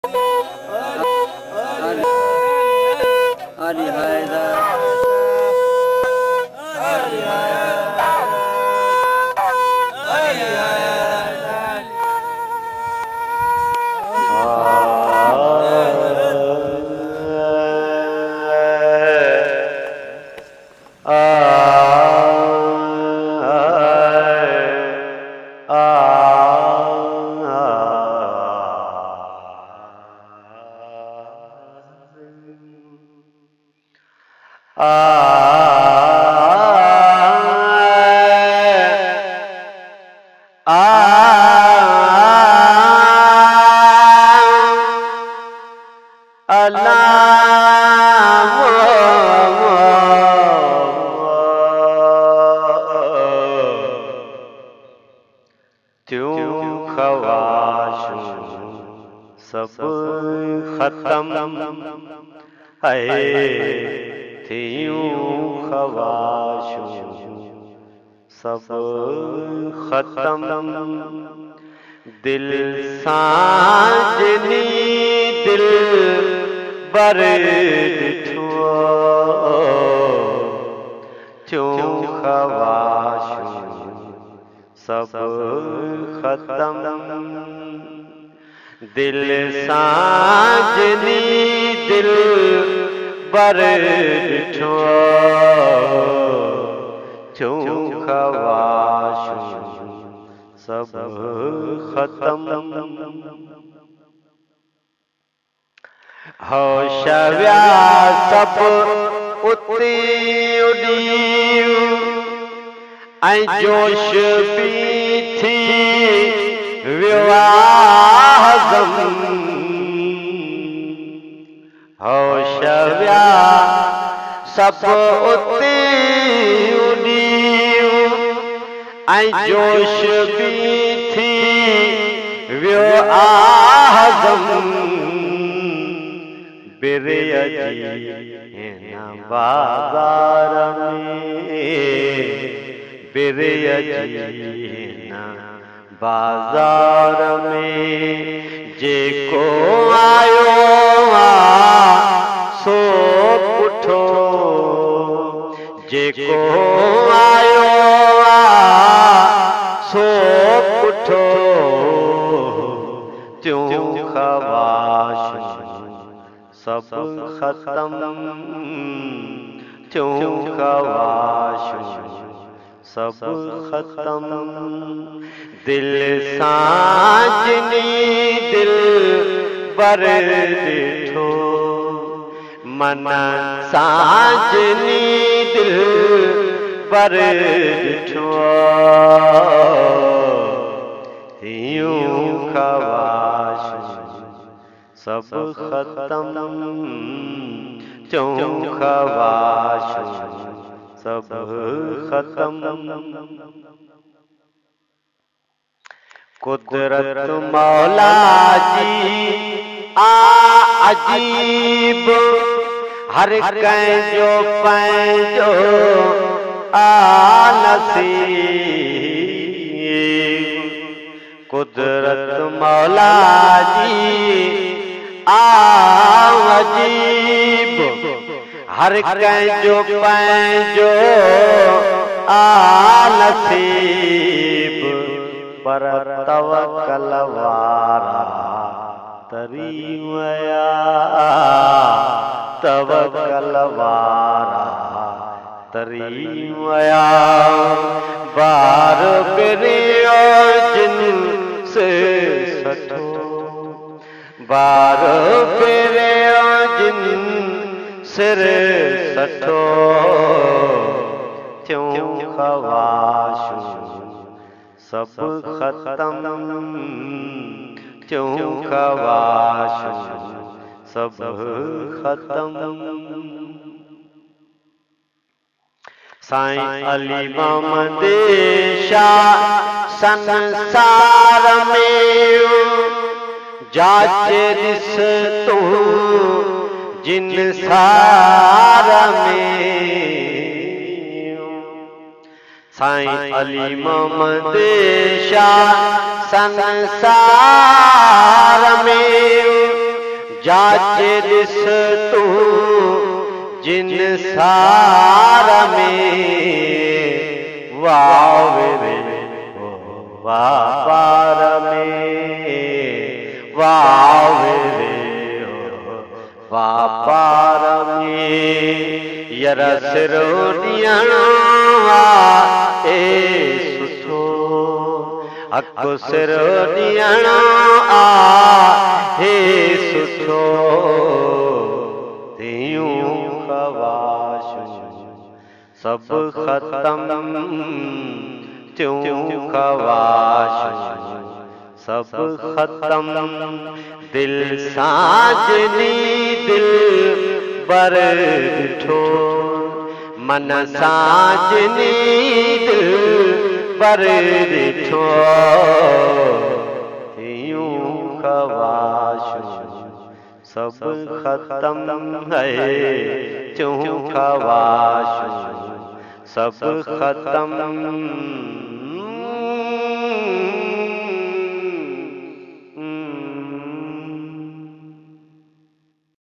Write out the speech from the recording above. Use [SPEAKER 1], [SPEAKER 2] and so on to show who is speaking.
[SPEAKER 1] हरि हैदर हरि सब खत्म है थियूं ख्वाहिशूं सब खत्म दिल सांजनी दिल बर ॾिठो थियूं ख्वाहिशूं सब खत्म दिल सांजनी दिल बर ॾिठो थियूं ख्वाहिशूं सब खत्म होश विया सब उती उॾियूं ऐं जोश बि थी वियो होश विया सब उती उॾियूं ऐं जोश बि थी वियो बिरय जी हिन बाज़ार में बिरय जी हिन बाज़ार में जेको आयो सो पुठो जेको आयो सो पुठो त्यों ख्वाहिशूं सब खत्म त्यों ख्वाहिशूं सब खत्म दिल सांजनी दिल बर ॾिठो मन सांजनी दिल बर ॾिठो थियूं ख्वाहिशूं सब खत्म थियूं ख्वाहिशूं सब खत्म कुदरत मौला जी अजीब हर कंहिंजो पंहिंजो नसीब कुदरत मौला जी अजीब हर कंहिंजो पंहिंजो नसीब पर तवक्कल वारा तरी विया तवक्कल वारा तरी विया बार बिरियो जिन से सठो बार बिरियो जिन सिर सठो थियूं ख्वाहिशूं सब खत्म थियूं ख्वाहिशूं सब खत्म साईं अली मोहम्मद शाह संसार में जाचे ॾिस तूं जिन सार में साईं अली मोहम्मद शाह संसार में जाचे दिस तू जिन सार में वावे वापार में वावे वापार में यर सिरो ॾियणो ए सुठो अको सिरो ॾियणो हे सुठो तियूं ख़वाशूं सब ख़त्म त्यूं ख़वाशूं सब खत्म दिल साजनी दिल बर ॾिठो मन साजनी दिल बर ॾिठो थियूं ख़वाशूं सब खत्म है त्यूं ख़वाशूं सब खत्म